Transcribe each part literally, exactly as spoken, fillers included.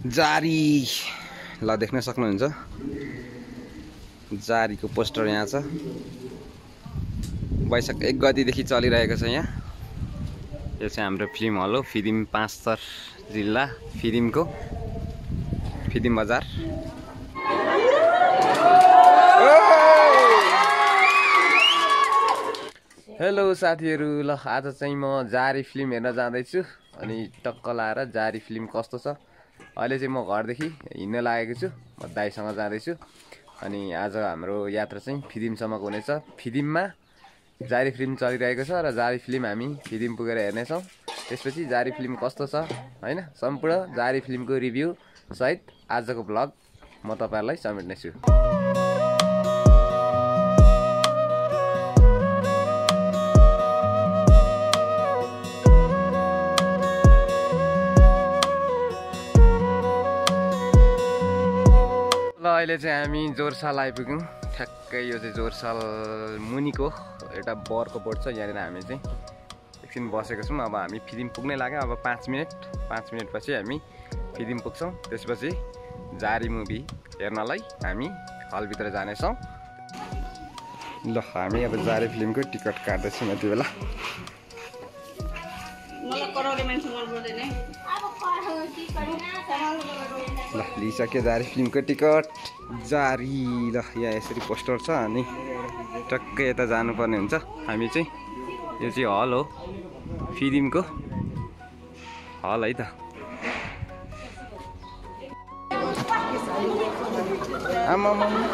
जारी ल देख्न सक्नुहुन्छ जारीको पोस्टर यहाँ छ। वैशाख एक गतिदेखि चलिरहेको छ यहाँ। यो चाहिँ हाम्रो फिल्म हल हो, फिदिम पाँच थर जिल्ला फिदिमको फिदिम बजार। हेलो साथीहरू, ल आज चाहिँ म जारी फिल्म हेर्न जाँदैछु। अनि टक्क लाएर जारी फिल्म कस्तो छ। अहिले चाहिँ म घरदेखि हिँड्न लागेको छु, म दाइसँग जाँदैछु। अनि आज हाम्रो यात्रा चाहिँ फिदिमसम्मको हुनेछ। फिदिममा जारी फिल्म चलिरहेको छ र जारी फिल्म हामी फिदिम पुगेर हेर्नेछौँ। त्यसपछि जारी फिल्म कस्तो छ हैन, सम्पूर्ण जारी फिल्मको रिभ्यू सहित आजको भ्लग म तपाईहरुलाई समेट्नेछु। ल अहिले चाहिँ हामी जोरसाल आइपुग्यौँ। ठ्याक्कै यो चाहिँ जोरसाल मुनिको एउटा बरको बोर्ड छ, यहाँनिर हामी चाहिँ एकछिन बसेको छौँ। अब हामी फिदिम पुग्नै लाग्यो। अब पाँच मिनट पाँच मिनटपछि हामी फिदिम पुग्छौँ। त्यसपछि जारी मुभी हेर्नलाई हामी हलभित्र जानेछौँ। ल हामी अब जारी फिल्मको टिकट काट्दैछौँ यति बेला। ल लिइसक्यो जारी फिल्मको टिकट जारी। ल यहाँ यसरी पोस्टर छ अनि टक्कै यता जानुपर्ने हुन्छ। हामी चाहिँ यो चाहिँ हल हो, फिदिमको हल है त। आमा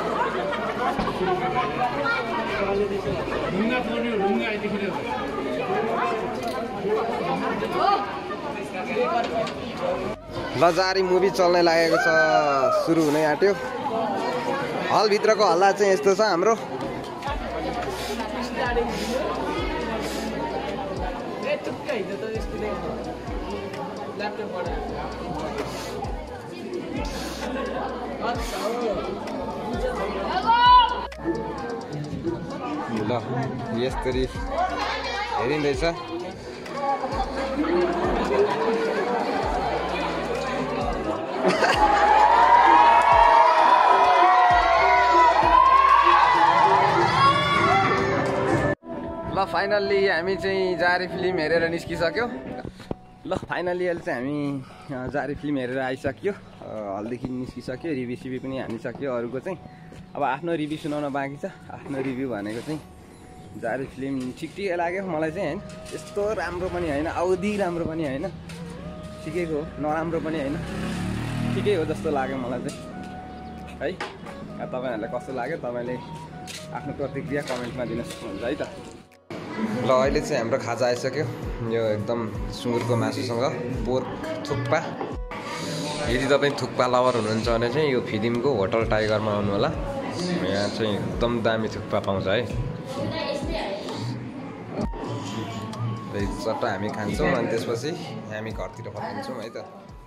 ल जारी मुभी चल्ने लागेको छ, सुरु हुनै आँट्यो। हलभित्रको हल्ला चाहिँ यस्तो छ हाम्रो। ल यसरी हेरिँदैछ। ल फाइनल्ली हामी चाहिँ जारी फिल्म हेरेर निस्किसक्यो। ल फाइनल्ली अहिले चाहिँ हामी जारी फिल्म हेरेर आइसक्यो, हलदेखि निस्किसक्यो। रिभ्यू सिभ्यू पनि हानिसक्यो। अरूको चाहिँ अब आफ्नो रिभ्यू सुनाउन बाँकी छ। आफ्नो रिभ्यू भनेको चाहिँ जारी फिल्म ठिक ठिकै लाग्यो मलाई चाहिँ होइन। यस्तो राम्रो पनि होइन, औधी राम्रो पनि होइन, ठिकैको नराम्रो पनि होइन, ठिकै हो जस्तो लाग्यो मलाई चाहिँ है। तपाईँहरूलाई कस्तो लाग्यो तपाईँले आफ्नो प्रतिक्रिया कमेन्टमा दिन सक्नुहुन्छ है त। ल अहिले चाहिँ हाम्रो खाजा आइसक्यो। यो एकदम सुँगुरको मासुसँग पोर्क थुक्पा। यदि तपाईँ थुक्पा लभर हुनुहुन्छ भने चाहिँ यो फिदिमको होटल टाइगरमा आउनु होला। यहाँ चाहिँ एकदम दामी थुक्पा पाउँछ है। चट्ट हामी खान्छौँ अनि त्यसपछि हामी घरतिर फर्किन्छौँ है त।